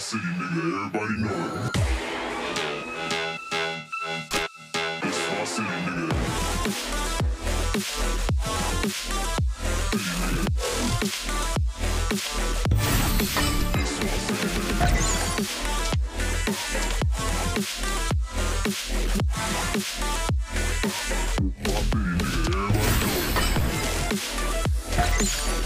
city, nigga, everybody know it. This my city, nigga. My city, nigga, everybody know it.